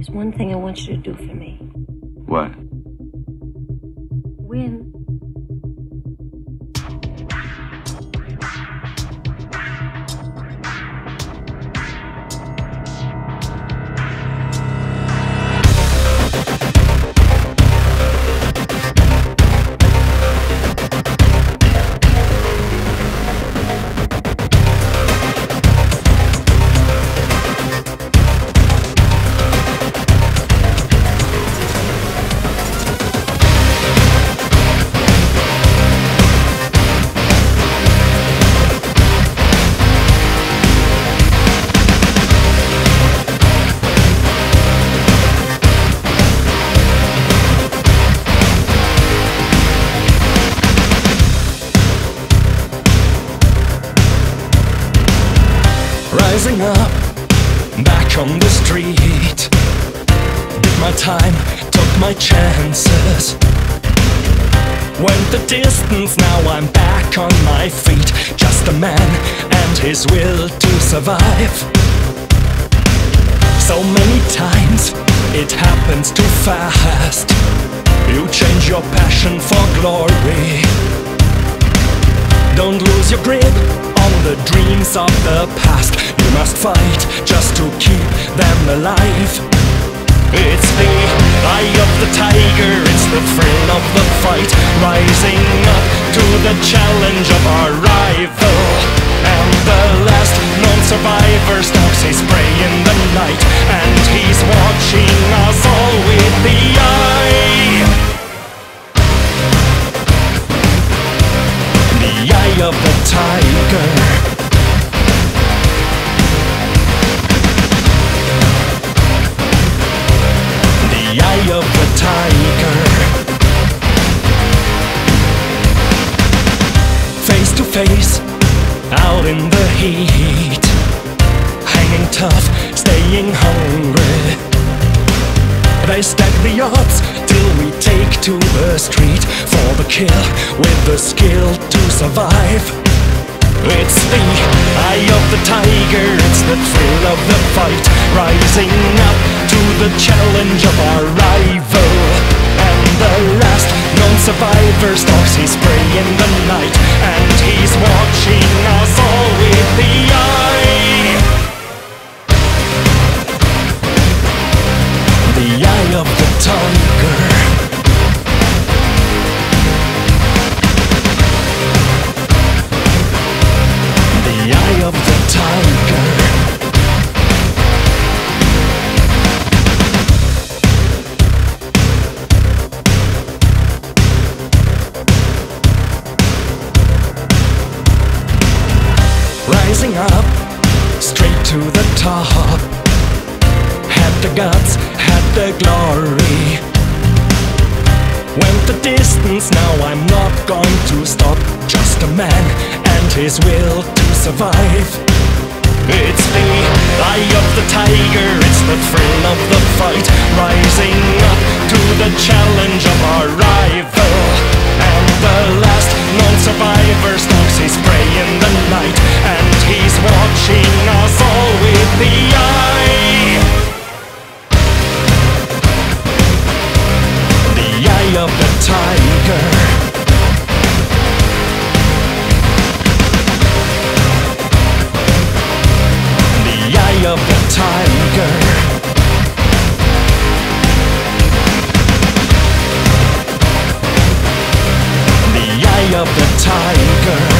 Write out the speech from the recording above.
There's one thing I want you to do for me. What? Win. Rising up, back on the street. Did my time, took my chances. Went the distance, now I'm back on my feet. Just a man and his will to survive. So many times, it happens too fast. You change your passion for glory. Don't lose your grip on the dreams of the past. You must fight just to keep them alive. It's the eye of the tiger, it's the thrill of the fight, rising up to the challenge of our rival. And the last known survivor stalks his prey in the night, and he's watching us all with the eye. The eye of the tiger. The eye of the tiger. Face to face, out in the heat, hanging tough, staying hungry. They stack the odds till we take to the street for the kill with the skill to survive. It's the eye of the tiger, it's the thrill of the fight, rising up to the challenge of our rival. And the last known survivor stalks his prey in the night, and he's watching us all with the eye. The eye of the tiger. The eye of the tiger. Rising up, straight to the top. Had the guts, had the glory. Went the distance, now I'm not going to stop. Just a man and his will to survive. It's the eye of the tiger, it's the thrill of the fight, rising up to the challenge of our rival. And the last known survivor stalks his prey in the night, and he's watching us all with the eye. The eye of the tiger. The eye of the tiger. The eye of the tiger.